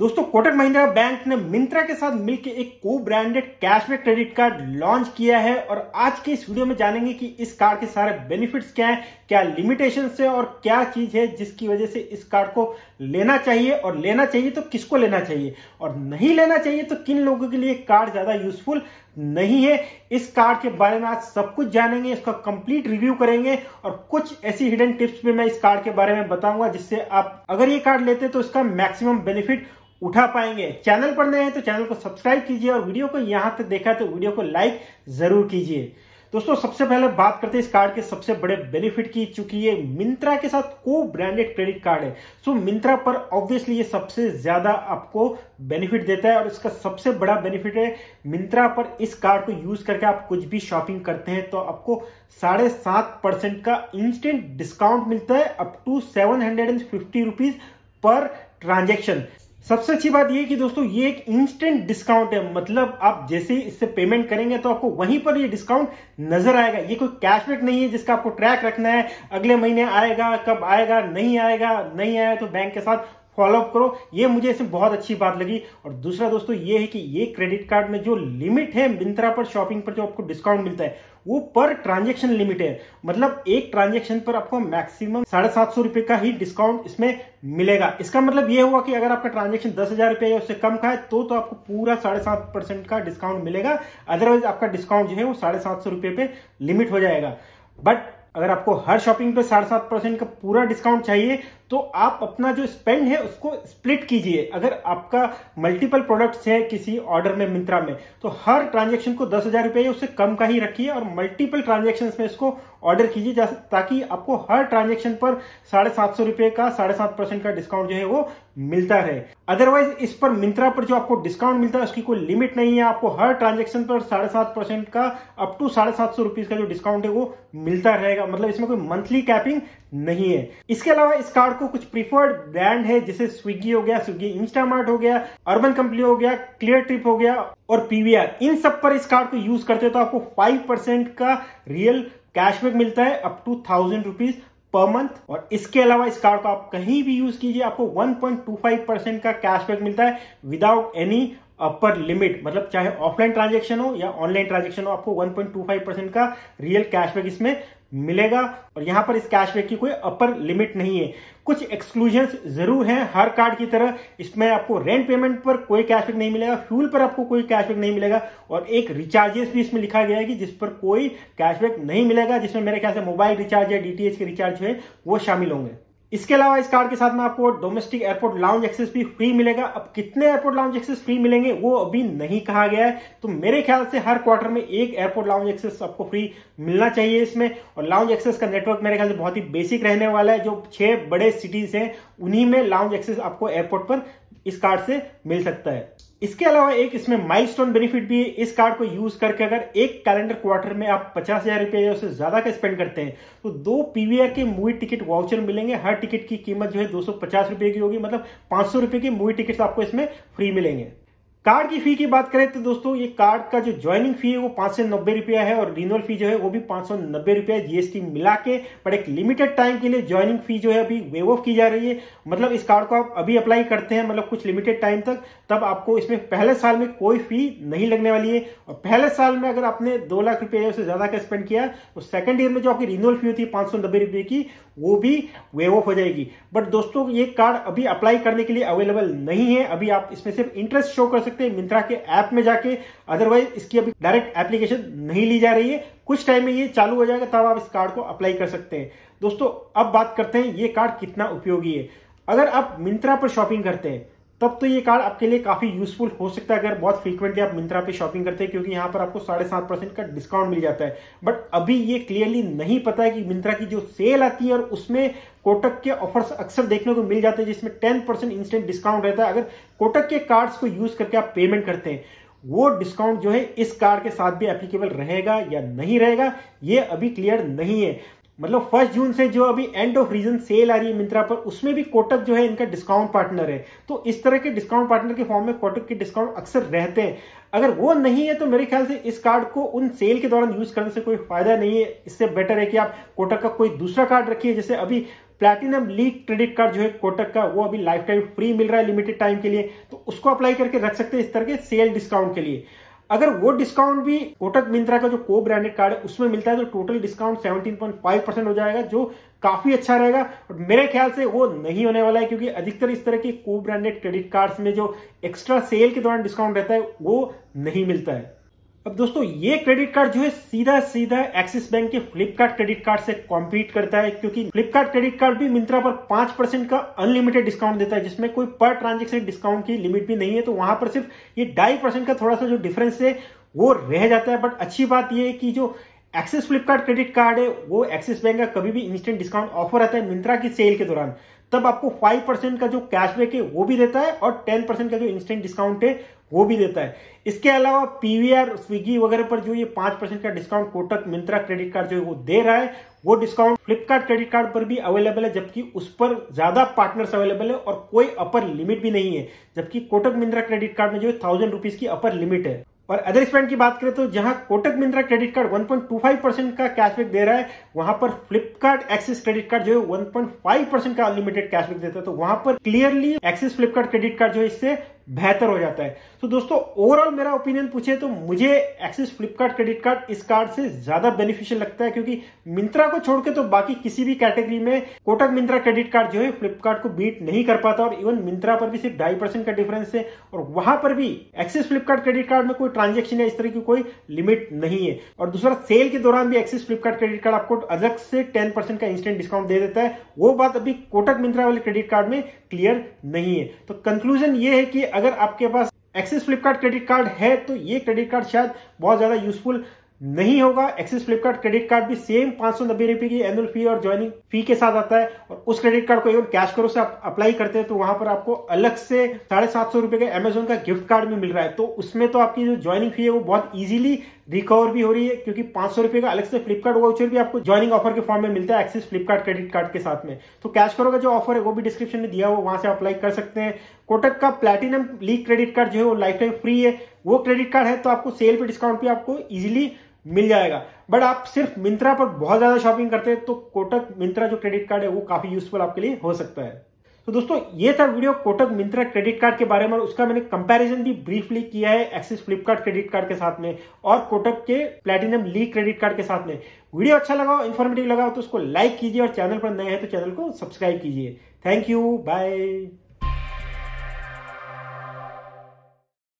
दोस्तों कोटक महिंद्रा बैंक ने मिंत्रा के साथ मिलकर एक को branded cashback credit card launch किया है और आज के इस वीडियो में जानेंगे कि इस कार्ड के सारे बेनिफिट्स क्या हैं, क्या लिमिटेशंस है और क्या चीज है जिसकी वजह से इस कार्ड को लेना चाहिए और लेना चाहिए तो किसको लेना चाहिए और नहीं लेना चाहिए तो किन लोगों के लिए कार्ड ज्यादा यूजफुल नहीं है। इस कार्ड के बारे में आज सब कुछ जानेंगे, इसका कंप्लीट रिव्यू करेंगे और कुछ ऐसी हिडन टिप्स भी मैं इस कार्ड के बारे में बताऊंगा जिससे आप अगर ये कार्ड लेते तो इसका मैक्सिमम बेनिफिट उठा पाएंगे। चैनल पर नए हैं तो चैनल को सब्सक्राइब कीजिए और वीडियो को यहां तक देखा तो वीडियो को लाइक जरूर कीजिए। दोस्तों सबसे पहले बात करते हैं इस कार्ड के सबसे बड़े बेनिफिट की, चूंकि ये मिंत्रा के साथ को ब्रांडेड क्रेडिट कार्ड है सो मिंत्रा पर ऑब्वियसली ये सबसे ज्यादा आपको बेनिफिट देता है और इसका सबसे बड़ा बेनिफिट है मिंत्रा पर इस कार्ड को यूज करके आप कुछ भी शॉपिंग करते हैं तो आपको 7.5% का इंस्टेंट डिस्काउंट मिलता है up to 750 rupees per transaction. सबसे अच्छी बात यह कि दोस्तों ये एक इंस्टेंट डिस्काउंट है, मतलब आप जैसे ही इससे पेमेंट करेंगे तो आपको वहीं पर ये डिस्काउंट नजर आएगा। ये कोई कैशबैक नहीं है जिसका आपको ट्रैक रखना है, अगले महीने आएगा, कब आएगा, नहीं आया तो बैंक के साथ फॉलो अप करो। ये मुझे इसमें बहुत अच्छी बात लगी। और दूसरा दोस्तों ये है कि ये क्रेडिट कार्ड में जो लिमिट है मिंत्रा पर शॉपिंग पर जो आपको डिस्काउंट मिलता है वो पर ट्रांजेक्शन लिमिट है, मतलब एक ट्रांजेक्शन पर आपको मैक्सिमम 750 रुपए का ही डिस्काउंट इसमें मिलेगा। इसका मतलब ये हुआ कि अगर आपका ट्रांजेक्शन 10,000 रुपए या उससे कम का है तो आपको पूरा 7.5% का डिस्काउंट मिलेगा, अदरवाइज आपका डिस्काउंट जो है वो 750 रुपए पे लिमिट हो जाएगा। बट अगर आपको हर शॉपिंग पे 7.5% का पूरा डिस्काउंट चाहिए तो आप अपना जो स्पेंड है उसको स्प्लिट कीजिए। अगर आपका मल्टीपल प्रोडक्ट्स है किसी ऑर्डर में मिंत्रा में तो हर ट्रांजेक्शन को 10,000 रुपए उससे कम का ही रखिए और मल्टीपल ट्रांजेक्शन में इसको ऑर्डर कीजिए ताकि आपको हर ट्रांजेक्शन पर 750 रुपए का 7.5% का डिस्काउंट जो है वो मिलता रहे। अदरवाइज इस पर मिंत्रा पर जो आपको डिस्काउंट मिलता है उसकी कोई लिमिट नहीं है, आपको हर ट्रांजेक्शन पर 7.5% का अप टू 750 रुपीज का जो डिस्काउंट है वो मिलता रहेगा, मतलब इसमें कोई मंथली कैपिंग नहीं है। इसके अलावा इस कार्ड को कुछ प्रीफर्ड ब्रांड है जैसे स्विगी हो गया, स्विगी इंस्टामार्ट हो गया, अर्बन कंपनी हो गया, क्लियर ट्रिप हो गया और पीवीआर, इन सब पर इस कार्ड को यूज करते हो तो आपको 5% का रियल कैशबैक मिलता है up to 1000 rupees per month. और इसके अलावा इस कार्ड को आप कहीं भी यूज कीजिए आपको 1.25% का कैशबैक मिलता है विदाउट एनी अपर लिमिट, मतलब चाहे ऑफलाइन ट्रांजेक्शन हो या ऑनलाइन ट्रांजेक्शन हो आपको 1.25% का रियल कैशबैक इसमें मिलेगा। और यहां पर इस कैशबैक की कोई अपर लिमिट नहीं है। कुछ एक्सक्लूजन्स जरूर हैं हर कार्ड की तरह, इसमें आपको रेंट पेमेंट पर कोई कैशबैक नहीं मिलेगा, फ्यूल पर आपको कोई कैशबैक नहीं मिलेगा और एक रिचार्जेस भी इसमें लिखा गया है कि जिस पर कोई कैशबैक नहीं मिलेगा, जिसमें मेरे ख्याल से मोबाइल रिचार्ज या डीटीएच के रिचार्ज जो है वो शामिल होंगे। इसके अलावा इस कार्ड के साथ में आपको डोमेस्टिक एयरपोर्ट लाउंज एक्सेस भी फ्री मिलेगा। अब कितने एयरपोर्ट लाउंज एक्सेस फ्री मिलेंगे वो अभी नहीं कहा गया है, तो मेरे ख्याल से हर क्वार्टर में एक एयरपोर्ट लाउंज एक्सेस आपको फ्री मिलना चाहिए इसमें। और लाउंज एक्सेस का नेटवर्क मेरे ख्याल से बहुत ही बेसिक रहने वाला है, जो 6 बड़े सिटीज हैं उन्हीं में लाउंज एक्सेस आपको एयरपोर्ट पर इस कार्ड से मिल सकता है। इसके अलावा एक इसमें माइलस्टोन बेनिफिट भी है। इस कार्ड को यूज करके अगर एक कैलेंडर क्वार्टर में आप 50,000 रुपए या उससे ज्यादा का स्पेंड करते हैं तो 2 पीवीआर के मूवी टिकट वाउचर मिलेंगे। हर टिकट की कीमत जो है 250 रुपए की होगी, मतलब 500 रुपए की मूवी टिकट आपको इसमें फ्री मिलेंगे। कार्ड की फी की बात करें तो दोस्तों ये कार्ड का जो ज्वाइनिंग फी है वो 590 रुपया है और रिन्यूअल फी जो है वो भी 590 रुपया है जीएसटी मिला के। पर एक लिमिटेड टाइम के लिए ज्वाइनिंग फी जो है अभी वेव ऑफ की जा रही है, मतलब इस कार्ड को आप अभी अप्लाई करते हैं मतलब कुछ लिमिटेड टाइम तक, तब आपको इसमें पहले साल में कोई फी नहीं लगने वाली है। और पहले साल में अगर आपने 2 लाख रुपए से ज्यादा का स्पेंड किया तो सेकंड ईयर में जो आपकी रिन्यूअल फी होती है 590 रुपए की वो भी वेव ऑफ हो जाएगी। बट दोस्तों ये कार्ड अभी अप्लाई करने के लिए अवेलेबल नहीं है, अभी आप इसमें सिर्फ इंटरेस्ट शो कर सकते हैं मिंत्रा के ऐप में जाके, अदरवाइज इसकी अभी डायरेक्ट एप्लीकेशन नहीं ली जा रही है। कुछ टाइम में ये चालू हो जाएगा तब आप इस कार्ड को अप्लाई कर सकते हैं। दोस्तों अब बात करते हैं ये कार्ड कितना उपयोगी है। अगर आप मिंत्रा पर शॉपिंग करते हैं तब तो ये कार्ड आपके लिए काफी यूजफुल हो सकता है अगर बहुत फ्रीक्वेंटली आप मिंत्रा पे शॉपिंग करते हैं, क्योंकि यहां पर आपको 7.5% का डिस्काउंट मिल जाता है। बट अभी ये क्लियरली नहीं पता है कि मिंत्रा की जो सेल आती है और उसमें कोटक के ऑफर्स अक्सर देखने को मिल जाते हैं जिसमें 10% इंस्टेंट डिस्काउंट रहता है। अगर कोटक के कार्ड्स को यूज करके आप पेमेंट करते हैं वो डिस्काउंट जो है इस कार्ड के साथ भी एप्लीकेबल रहेगा या नहीं रहेगा ये अभी क्लियर नहीं है। मतलब 1 जून से जो अभी एंड ऑफ रीजन सेल आ रही है मिंत्रा पर उसमें भी कोटक जो है इनका डिस्काउंट पार्टनर है, तो इस तरह के डिस्काउंट पार्टनर के फॉर्म में कोटक के डिस्काउंट अक्सर रहते हैं। अगर वो नहीं है तो मेरे ख्याल से इस कार्ड को उन सेल के दौरान यूज करने से कोई फायदा नहीं है। इससे बेटर है कि आप कोटक का कोई दूसरा कार्ड रखिए, जैसे अभी प्लैटिनम लीग क्रेडिट कार्ड जो है कोटक का, वो अभी लाइफ टाइम फ्री मिल रहा है लिमिटेड टाइम के लिए, तो उसको अप्लाई करके रख सकते हैं इस तरह के सेल डिस्काउंट के लिए। अगर वो डिस्काउंट भी कोटक मिंत्रा का जो को ब्रांडेड कार्ड है उसमें मिलता है तो टोटल डिस्काउंट 17.5% हो जाएगा, जो काफी अच्छा रहेगा। और मेरे ख्याल से वो नहीं होने वाला है, क्योंकि अधिकतर इस तरह के को ब्रांडेड क्रेडिट कार्ड्स में जो एक्स्ट्रा सेल के दौरान डिस्काउंट रहता है वो नहीं मिलता है। अब दोस्तों ये क्रेडिट कार्ड जो है सीधा सीधा एक्सिस बैंक के फ्लिपकार्ट क्रेडिट कार्ड से कॉम्पीट करता है, क्योंकि फ्लिपकार्ट क्रेडिट कार्ड भी मिंत्रा पर 5% का अनलिमिटेड डिस्काउंट देता है, जिसमें कोई पर ट्रांजेक्शन डिस्काउंट की लिमिट भी नहीं है। तो वहां पर सिर्फ ये 2.5% का थोड़ा सा जो डिफरेंस है वो रह जाता है। बट अच्छी बात यह है कि जो एक्सिस फ्लिपकार्ट क्रेडिट कार्ड है वो एक्सिस बैंक का कभी भी इंस्टेंट डिस्काउंट ऑफर आता है मिंत्रा की सेल के दौरान, तब आपको 5% का जो कैशबैक है वो भी देता है और 10% का जो इंस्टेंट डिस्काउंट है वो भी देता है। इसके अलावा पीवीआर, स्विगी वगैरह पर जो ये 5% का discount Kotak Myntra credit card जो है वो दे रहा है, वो डिस्काउंट फ्लिपकार्ट क्रेडिट कार्ड पर भी अवेलेबल है, जबकि उस पर ज्यादा पार्टनर्स अवेलेबल है और कोई अपर लिमिट भी नहीं है, जबकि कोटक मिंत्रा क्रेडिट कार्ड में जो है 1000 रुपीज की अपर लिमिट है। और अदर स्पेंड की बात करें तो जहां कोटक मिंत्रा क्रेडिट कार्ड 1.25% का कैशबैक दे रहा है, वहां पर फ्लिपकार्ट एक्सिस क्रेडिट कार्ड जो है 1.5% का अनलिमिटेड कैशबैक देता है। तो वहां पर clearly Axis Flipkart credit card जो है इससे बेहतर हो जाता है। तो दोस्तों ओवरऑल मेरा ओपिनियन पूछे तो मुझे एक्सिस फ्लिपकार्ट क्रेडिट कार्ड इस कार्ड से ज्यादा बेनिफिशियल लगता है, क्योंकि मिंत्रा को छोड़ के तो बाकी किसी भी कैटेगरी में कोटक मिंत्रा क्रेडिट कार्ड जो है फ्लिपकार्ट को बीट नहीं कर पाता। और इवन मिंत्रा पर भी सिर्फ 2.5% का डिफरेंस है, और वहां पर भी एक्सिस फ्लिपकार्ट क्रेडिट कार्ड में कोई ट्रांजेक्शन या इस तरह की कोई लिमिट नहीं है। और दूसरा, सेल के दौरान भी एक्सिस फ्लिपकार्ट क्रेडिट कार्ड आपको अलग से 10% का इंस्टेंट डिस्काउंट दे देता है, वो बात अभी कोटक मिंत्रा वाले क्रेडिट कार्ड में क्लियर नहीं है। तो कंक्लूजन ये है कि अगर आपके पास एक्सिस फ्लिपकार्ट क्रेडिट कार्ड है तो ये क्रेडिट कार्ड शायद बहुत ज्यादा यूजफुल नहीं होगा। एक्सिस फ्लिपकार्ट क्रेडिट कार्ड भी सेम 590 रुपए की एनुअल फी और ज्वाइनिंग फी के साथ आता है, और उस क्रेडिट कार्ड को इवन कैश करो से आप अप्लाई करते हैं तो वहां पर आपको अलग से 750 रुपए का अमेजोन का गिफ्ट कार्ड भी मिल रहा है। तो उसमें तो आपकी जो ज्वाइनिंग फी है वो बहुत इजीली रिकवर भी हो रही है, क्योंकि 500 रुपए का अलग से फ्लिपकार्ट वाउचर भी आपको ज्वाइनिंग ऑफर के फॉर्म में मिलता है एक्सिस फ्लिपकार्ट क्रेडिट कार्ड के साथ में। तो कैश करो का जो ऑफर है वो भी डिस्क्रिप्शन में दिया हुआ, वहां से अप्लाई कर सकते हैं। कोटक का प्लैटिनम लीग क्रेडिट कार्ड जो है वो लाइफ टाइम फ्री है, वो क्रेडिट कार्ड है तो आपको सेल पे डिस्काउंट भी आपको इजीली मिल जाएगा। बट आप सिर्फ मिंत्रा पर बहुत ज्यादा शॉपिंग करते हैं तो कोटक मिंत्रा जो क्रेडिट कार्ड है वो काफी यूजफुल आपके लिए हो सकता है। तो दोस्तों ये था video Kotak Myntra credit card के बारे में, और उसका मैंने कंपैरिजन भी ब्रीफली किया है एक्सिस फ्लिपकार्ट क्रेडिट कार्ड के साथ में और कोटक के प्लैटिनम लीग क्रेडिट कार्ड के साथ में। वीडियो अच्छा लगा हो, इन्फॉर्मेटिव लगा हो तो उसको लाइक कीजिए, और चैनल पर नए हैं तो चैनल को सब्सक्राइब कीजिए। Thank you, bye.